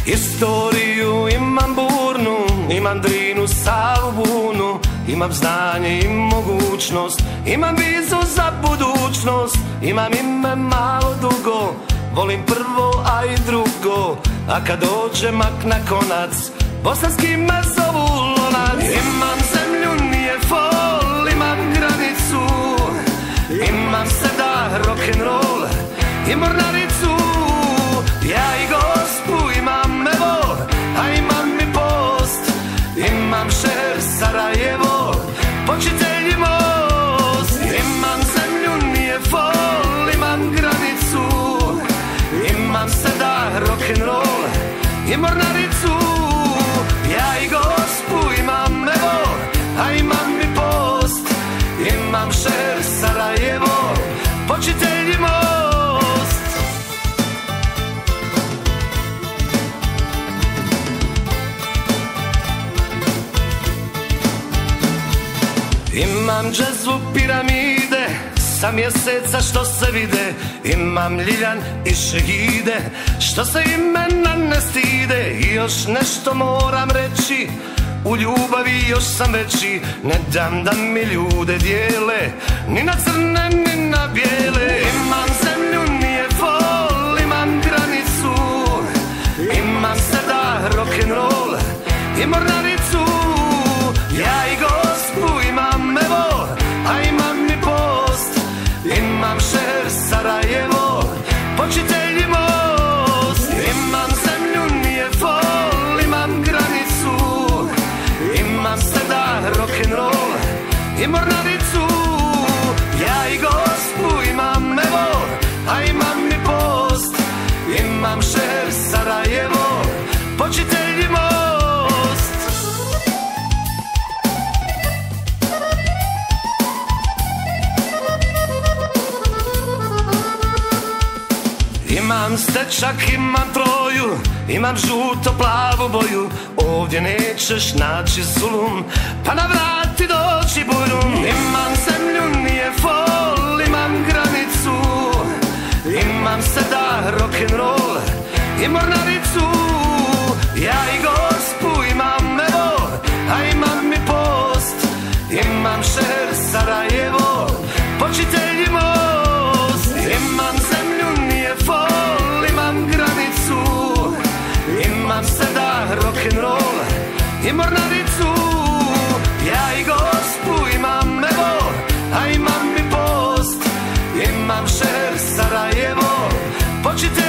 Istoriju imam burnu, imam Drinu, Savu, Bunu. Imam znanje i mogućnost, imam vizu za budućnost. Imam ime malo dugo, volim prvo a i drugo. A kad dođe mak na konac, bosanski me zovu lonac. Imam zemlju, nije fol, imam granicu. Imam seda, rock'n'roll i mornaricu. Ja i Gospu imam, evo, a imam i post. Imam šeher, Sarajevo, počitelj i most. Imam zemlju, nije fol, imam granicu. Imam seda, rock'n'roll i mornaricu. Ja i Gospu imam, evo, a imam i post. Imam šeher, Sarajevo, počitelj i most. Imam džezvu, piramide, sa mjeseca što se vide. Imam Ljiljan i šehide, što se imena ne stide. I još nešto moram reći, u ljubavi još sam veći. Ne dam da mi ljude dijele, ni na crne ni na bijele. Imam zemlju, nije fol, imam granicu. Imam seda, rock'n'roll i mornaricu. Ja i Gospu imam, evo, a imam i post. Imam šeher, Sarajevo, počitelj i most. Imam zemlju, nije fol, imam granicu. Imam seda, rock'n'roll i mornaricu. Ja i Gospu imam, evo, a imam i post. Imam šeher, Sarajevo, počitelj i most. Imam stečak, imam troju, imam žuto plavu boju. Ovdje nećeš naći zulum, pa na vrati doći bujrum. Imam zemlju, nije fol, imam granicu. Imam seda, rock'n'roll i mornaricu. Ja i Gospu imam, evo, a imam i post. Imam šeher, Sarajevo, počitelj i most. Imam zemlju, nije fol, imam granicu. Imam seda, rock'n'roll i mornaricu. Ja i Gospu imam, evo, a imam i post. Imam šeher, Sarajevo, počitelj